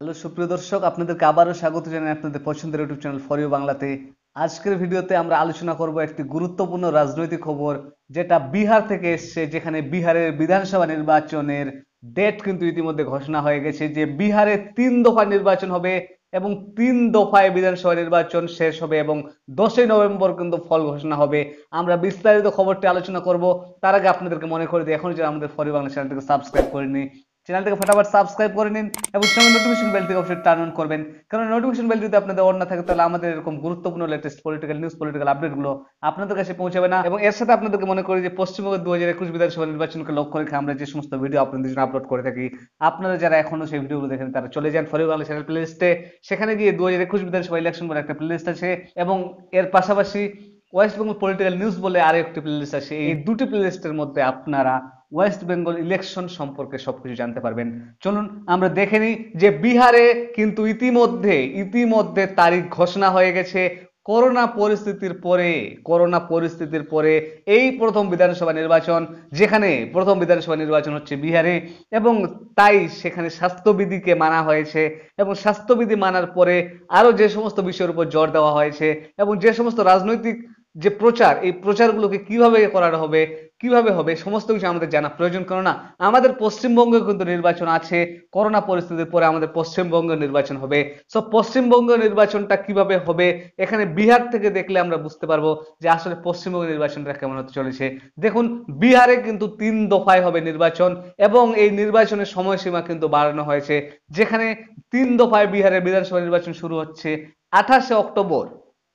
Hello সুপ্রিয় দর্শক, আপনাদেরকে আবারও স্বাগত জানাই আপনাদের পছন্দের ইউটিউব চ্যানেল ফর ইউ বাংলাতে। আজকের ভিডিওতে আমরা আলোচনা করব একটি গুরুত্বপূর্ণ রাজনৈতিক খবর, যেটা বিহার থেকে এসছে, যেখানে বিহারের বিধানসভা নির্বাচনের ডেট কিন্তু ইতিমধ্যে ঘোষণা হয়ে গেছে যে বিহারে 3 দফা নির্বাচন হবে এবং 3 দফায় বিধানসভা নির্বাচন শেষ হবে এবং 10ই নভেম্বর কিন্তু ফল ঘোষণা হবে। আমরা বিস্তারিত খবরটি আলোচনা করব। তার আগে আপনাদেরকে মনে করে দিই, এখনো যারা আমাদের ফর ইউ বাংলা চ্যানেলটিকে সাবস্ক্রাইব করেনি, চ্যানেলটাকে ফটাফট সাবস্ক্রাইব করে নিন এবং সঙ্গে নোটিফিকেশন বেল থেকে অবশ্যই টার্ন অন করবেন, কারণ নোটিফিকেশন বেল যদি আপনাদের অন না থাকে তাহলে আমাদের এরকম গুরুত্বপূর্ণ লেটেস্ট পলিটিক্যাল নিউজ, পলিটিক্যাল আপডেটগুলো আপনাদের কাছে পৌঁছাবে না। এবং এর সাথে আপনাদেরকে মনে করি যে পশ্চিমবঙ্গের 2021 বিধানসভা নির্বাচনকে লক্ষ্য রেখে আমরা যে সমস্ত ভিডিও আপনাদের জন্য আপলোড করে থাকি, আপনারা যারা এখনো সেই ভিডিওগুলো দেখেন তারা চলে যান ফর ইউ বাংলা চ্যানেল প্লেলিস্টে। সেখানে গিয়ে 2021 বিধানসভা ইলেকশন বলে একটা প্লেলিস্ট আছে এবং এর পাশাপাশি ওয়েস্ট বেঙ্গল পলিটিক্যাল নিউজ বলে আরো একটি প্লেলিস্ট আছে। এই দুটি প্লেলিস্টের মধ্যে আপনারা ওয়েস্ট বেঙ্গল ইলেকশন সম্পর্কে সবকিছু জানতে পারবেন। চলুন আমরা দেখে নিই যে বিহারে কিন্তু ইতিমধ্যে তারিখ ঘোষণা হয়ে গেছে। করোনা পরিস্থিতির পরে এই প্রথম বিধানসভা নির্বাচন, যেখানে প্রথম বিধানসভা নির্বাচন হচ্ছে বিহারে, এবং তাই সেখানে স্বাস্থ্যবিধিকে মানা হয়েছে এবং স্বাস্থ্যবিধি মানার পরে আরো যে সমস্ত বিষয়ের উপর জোর দেওয়া হয়েছে এবং যে সমস্ত রাজনৈতিক যে প্রচার, এই প্রচারগুলোকে কিভাবে করানো হবে, কিভাবে হবে, সমস্ত কিছু আমাদের জানা প্রয়োজন। কেননা আমাদের পশ্চিমবঙ্গে কিন্তু নির্বাচন আছে, করোনা পরিস্থিতির পরে আমাদের পশ্চিমবঙ্গের নির্বাচন হবে। সো পশ্চিমবঙ্গের নির্বাচনটা কিভাবে হবে, এখানে বিহার থেকে দেখলে আমরা বুঝতে পারবো যে আসলে পশ্চিমবঙ্গের নির্বাচনটা কেমন হতে চলেছে। দেখুন, বিহারে কিন্তু 3 দফায় হবে নির্বাচন এবং এই নির্বাচনের সময়সীমা কিন্তু বাড়ানো হয়েছে, যেখানে 3 দফায় বিহারের বিধানসভা নির্বাচন শুরু হচ্ছে 28শে অক্টোবর।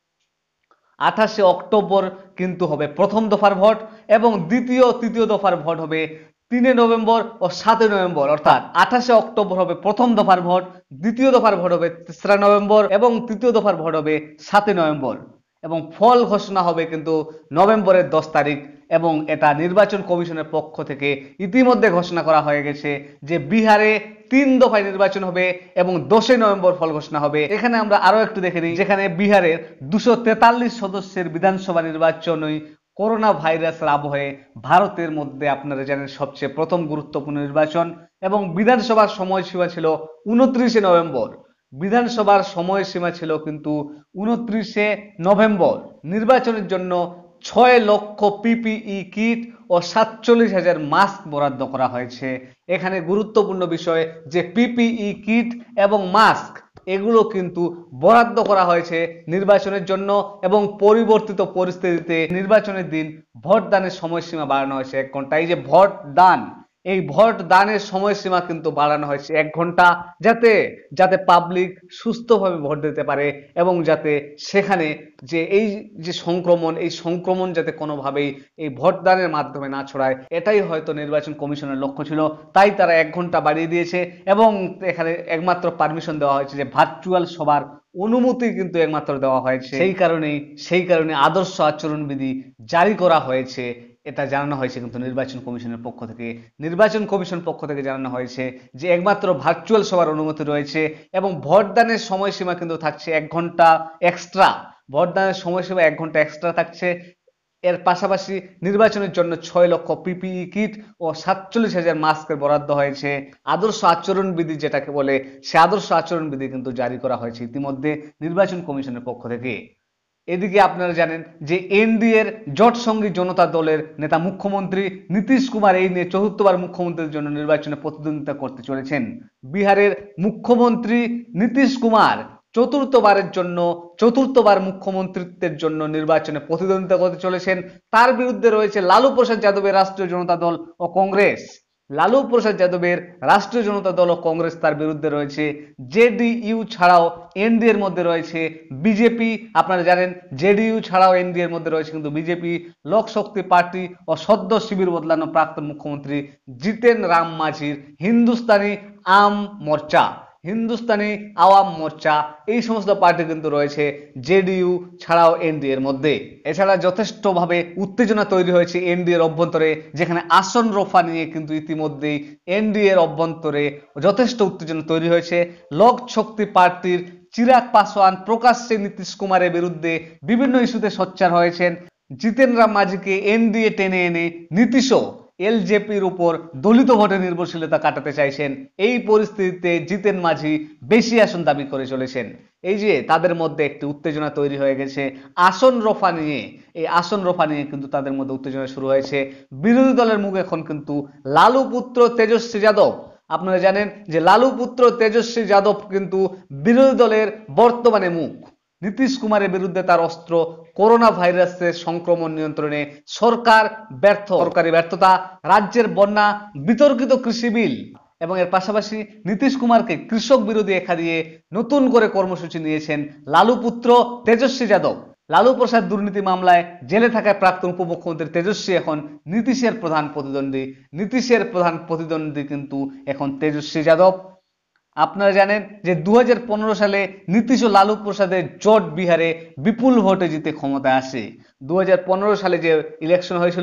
28শে অক্টোবর কিন্তু হবে প্রথম দফার ভোট এবং তৃতীয় দফার ভোট হবে 3 নভেম্বর ও 7 নভেম্বর। অর্থাৎ 28শে অক্টোবর হবে প্রথম দফার ভোট, দ্বিতীয় দফার ভোট হবে 3রা নভেম্বর এবং তৃতীয় দফার ভোট হবে 7 নভেম্বর এবং ফল ঘোষণা হবে কিন্তু নভেম্বরের 10 তারিখ। এবং এটা নির্বাচন কমিশনের পক্ষ থেকে ইতিমধ্যে ঘোষণা করা হয়ে গেছে যে বিহারে 3 দফায় নির্বাচন হবে এবং 10ই নভেম্বর ফল ঘোষণা হবে। এখানে আমরা আরো একটু দেখে নিই, যেখানে বিহারের 243 সদস্যের বিধানসভা নির্বাচনই করোনা ভাইরাসের আবহে ভারতের মধ্যে আপনারা জানেন সবচেয়ে প্রথম গুরুত্বপূর্ণ নির্বাচন এবং বিধানসভার সময়সীমা ছিল 29শে নভেম্বর। বিধানসভার সময়সীমা ছিল কিন্তু 29শে নভেম্বর। নির্বাচনের জন্য 6 লক্ষ পিপিই কিট ও 47,000 মাস্ক বরাদ্দ করা হয়েছে। এখানে গুরুত্বপূর্ণ বিষয় যে পিপিই কিট এবং মাস্ক এগুলো কিন্তু বরাদ্দ করা হয়েছে নির্বাচনের জন্য এবং পরিবর্তিত পরিস্থিতিতে নির্বাচনের দিন ভোট দানের সময়সীমা বাড়ানো হয়েছে 1 ঘন্টা। এই যে ভোট দান, এই ভোট দানের সময়সীমা কিন্তু বাড়ানো হয়েছে 1 ঘন্টা, যাতে পাবলিক সুস্থভাবে ভোট দিতে পারে এবং যাতে সেখানে যে এই সংক্রমণ যাতে কোনোভাবেই এই ভোট দানের মাধ্যমে না ছড়ায়, এটাই হয়তো নির্বাচন কমিশনের লক্ষ্য ছিল। তাই তারা 1 ঘন্টা বাড়িয়ে দিয়েছে এবং এখানে একমাত্র পারমিশন দেওয়া হয়েছে যে ভার্চুয়াল সবার অনুমতি কিন্তু একমাত্র দেওয়া হয়েছে। সেই কারণে আদর্শ আচরণবিধি জারি করা হয়েছে, এটা জানানো হয়েছে কিন্তু নির্বাচন কমিশনের পক্ষ থেকে জানানো হয়েছে যে একমাত্র ভার্চুয়াল সবার অনুমতি রয়েছে এবং ভোটদানের সময়সীমা কিন্তু থাকছে 1 ঘন্টা এক্সট্রা। ভোটদানের সময়সীমা 1 ঘন্টা এক্সট্রা থাকছে। এর পাশাপাশি নির্বাচনের জন্য 6 লক্ষ পিপিই কিট ও 47,000 মাস্কের বরাদ্দ হয়েছে। আদর্শ আচরণবিধি যেটাকে বলে, সে আদর্শ আচরণবিধি কিন্তু জারি করা হয়েছে ইতিমধ্যে নির্বাচন কমিশনের পক্ষ থেকে। এদিকে আপনারা জানেন যে এনডিএর জোট সঙ্গী জনতা দলের নেতা মুখ্যমন্ত্রী নীতিশ কুমার এই নিয়ে 4র্থবার মুখ্যমন্ত্রীর জন্য নির্বাচনে প্রতিদ্বন্দ্বিতা করতে চলেছেন। বিহারের মুখ্যমন্ত্রী নীতিশ কুমার চতুর্থবার মুখ্যমন্ত্রিত্বের জন্য নির্বাচনে প্রতিদ্বন্দ্বিতা করতে চলেছেন। তার বিরুদ্ধে রয়েছে লালু প্রসাদ যাদবের রাষ্ট্রীয় জনতা দল ও কংগ্রেস। তার বিরুদ্ধে রয়েছে। জেডিইউ ছাড়াও এনডিএর মধ্যে রয়েছে বিজেপি। আপনারা জানেন জেডিইউ ছাড়াও এনডিএর মধ্যে রয়েছে কিন্তু বিজেপি, লোক শক্তি পার্টি ও সদ্য শিবির বদলানো প্রাক্তন মুখ্যমন্ত্রী জিতেন রাম মাঝির হিন্দুস্তানি আওয়াম মোর্চা, এই সমস্ত পার্টি কিন্তু রয়েছে জেডিইউ ছাড়াও এনডিএর মধ্যে। এছাড়া যথেষ্টভাবে উত্তেজনা তৈরি হয়েছে এনডিএর অভ্যন্তরে, যেখানে আসন রফা নিয়ে কিন্তু ইতিমধ্যেই এনডিএর অভ্যন্তরে যথেষ্ট উত্তেজনা তৈরি হয়েছে। লোক শক্তি পার্টির চিরাগ পাসওয়ান প্রকাশ্যে নীতিশ কুমারের বিরুদ্ধে বিভিন্ন ইস্যুতে সোচ্চার হয়েছেন। জিতেন রাম মাঝিকে এনডিএ টেনে এনে নীতিশও এলজেপির উপর দলিত ভোটে নির্ভরশীলতা কাটাতে চাইছেন। এই পরিস্থিতিতে জিতেন মাঝি বেশি আসন দাবি করে চলেছেন। এই যে তাদের মধ্যে একটি উত্তেজনা তৈরি হয়ে গেছে আসন রফা নিয়ে। এই আসন রফা নিয়ে কিন্তু তাদের মধ্যে উত্তেজনা শুরু হয়েছে। বিরোধী দলের মুখ এখন কিন্তু লালু পুত্র তেজস্বী যাদব। আপনারা জানেন যে লালু পুত্র তেজস্বী যাদব কিন্তু বিরোধী দলের বর্তমানে মুখ। নীতিশ কুমারের বিরুদ্ধে তার অস্ত্র করোনা ভাইরাসের সংক্রমণ নিয়ন্ত্রণে সরকার ব্যর্থ, সরকারি ব্যর্থতা, রাজ্যের বন্যা, বিতর্কিত কৃষি বিল এবং এর পাশাপাশি নীতিশ কুমারকে কৃষক বিরোধী একা দিয়ে নতুন করে কর্মসূচি নিয়েছেন লালু পুত্র তেজস্বী যাদব। লালু প্রসাদ দুর্নীতি মামলায় জেলে থাকায় প্রাক্তন উপমুখ্যমন্ত্রী তেজস্বী এখন নীতিশের প্রধান প্রতিদ্বন্দ্বী কিন্তু এখন তেজস্বী যাদব। আপনারা জানেন যে 2015 সালে নীতিশ ও লালু প্রসাদের জোট বিহারে বিপুল ভোটে জিতে ক্ষমতায় আসে। 2015 সালে যে ইলেকশন হয়েছিল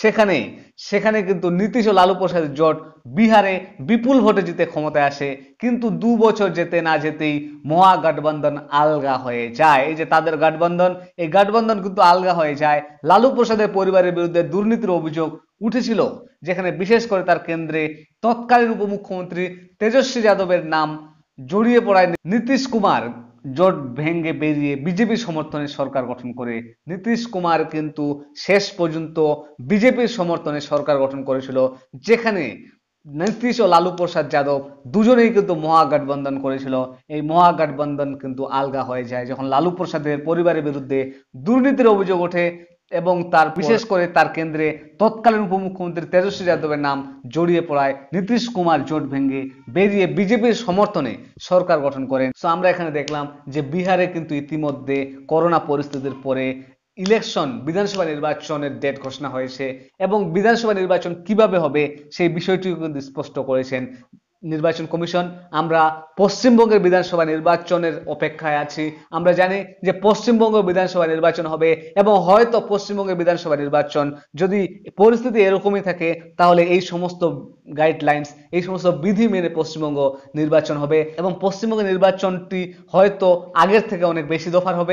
সেখানে কিন্তু নীতিশ ও লালু প্রসাদের জোট বিহারে বিপুল ভোটে জিতে ক্ষমতায় আসে, কিন্তু 2 বছর যেতে না যেতেই মহাগঠবন্ধন আলগা হয়ে যায়। এই যে তাদের গঠবন্ধন, এই গঠবন্ধন কিন্তু আলগা হয়ে যায়। লালু প্রসাদের পরিবারের বিরুদ্ধে দুর্নীতির অভিযোগ উঠেছিল, যেখানে বিশেষ করে তার কেন্দ্রে তৎকালীন উপমুখ্যমন্ত্রী তেজস্বী যাদবের নাম জড়িয়ে পড়ায় নীতিশ কুমার জোট ভেঙে বেরিয়ে বিজেপির সমর্থনে সরকার গঠন করে। নীতিশ কুমার কিন্তু শেষ পর্যন্ত বিজেপির সমর্থনে সরকার গঠন করেছিল, যেখানে নীতিশ ও লালু প্রসাদ যাদব দুজনেই কিন্তু মহাগঠবন্ধন করেছিল। এই মহাগঠবন্ধন কিন্তু আলগা হয়ে যায় যখন লালু প্রসাদের পরিবারের বিরুদ্ধে দুর্নীতির অভিযোগ ওঠে এবং তার বিশেষ করে তার কেন্দ্রে তৎকালীন উপমুখ্যমন্ত্রী তেজস্বী যাদবের নাম জড়িয়ে পড়ায় নীতিশ কুমার জোট ভেঙে বেরিয়ে বিজেপির সমর্থনে সরকার গঠন করেন। তো আমরা এখানে দেখলাম যে বিহারে কিন্তু ইতিমধ্যে করোনা পরিস্থিতির পরে বিধানসভা নির্বাচনের ডেট ঘোষণা হয়েছে এবং বিধানসভা নির্বাচন কিভাবে হবে সেই বিষয়টিও কিন্তু স্পষ্ট করেছেন নির্বাচন কমিশন। আমরা পশ্চিমবঙ্গের বিধানসভা নির্বাচনের অপেক্ষায় আছি। আমরা জানি যে পশ্চিমবঙ্গ বিধানসভা নির্বাচন হবে এবং হয়তো পশ্চিমবঙ্গের বিধানসভা নির্বাচন যদি পরিস্থিতি এরকমই থাকে তাহলে এই সমস্ত গাইডলাইন্স, এই সমস্ত বিধি মেনে পশ্চিমবঙ্গ নির্বাচন হবে এবং পশ্চিমবঙ্গের নির্বাচনটি হয়তো আগের থেকে অনেক বেশি দফার হবে,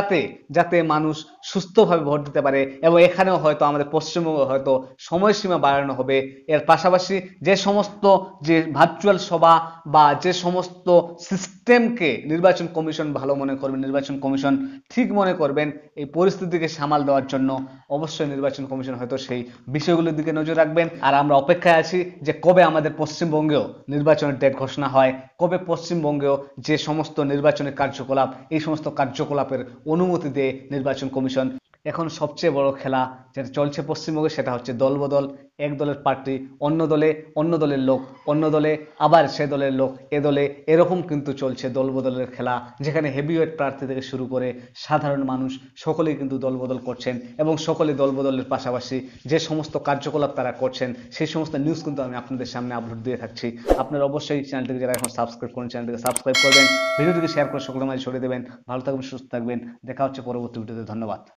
যাতে মানুষ সুস্থভাবে ভোট দিতে পারে এবং এখানেও হয়তো আমাদের পশ্চিমবঙ্গে হয়তো সময়সীমা বাড়ানো হবে। এর পাশাপাশি যে সমস্ত ভার্চুয়াল সভা বা যে সমস্ত সিস্টেমকে নির্বাচন কমিশন ভালো মনে করবেন, নির্বাচন কমিশন ঠিক মনে করবেন এই পরিস্থিতিকে সামাল দেওয়ার জন্য, অবশ্যই নির্বাচন কমিশন হয়তো সেই বিষয়গুলোর দিকে নজর রাখবেন। আর আমরা অপেক্ষায় আছি যে কবে আমাদের পশ্চিমবঙ্গেও নির্বাচনের ডেট ঘোষণা হয়, কবে পশ্চিমবঙ্গেও যে সমস্ত নির্বাচনের কার্যকলাপ, এই সমস্ত কার্যকলাপের অনুমতি দেয় নির্বাচন কমিশন। এখন সবচেয়ে বড় খেলা যেটা চলছে পশ্চিমবঙ্গে সেটা হচ্ছে দলবদল। এক দলের প্রার্থী অন্য দলের লোক অন্য দলে, আবার সে দলের লোক এ দলে, এরকম কিন্তু চলছে দলবদলের খেলা, যেখানে হেভিওয়েট প্রার্থী থেকে শুরু করে সাধারণ মানুষ সকলেই কিন্তু দলবদল করছেন এবং সকলে দলবদলের পাশাপাশি যে সমস্ত কার্যকলাপ তারা করছেন সেই সমস্ত নিউজ কিন্তু আমি আপনাদের সামনে আপলোড দিয়ে থাকছি। আপনারা অবশ্যই চ্যানেলটিকে যারা এখন সাবস্ক্রাইব করেন চ্যানেলটিকে সাবস্ক্রাইব করবেন, ভিডিওটিকে শেয়ার করে সকলের মাঝে ছড়িয়ে দেবেন। ভালো থাকবেন, সুস্থ থাকবেন, দেখা হচ্ছে পরবর্তী ভিডিওতে। ধন্যবাদ।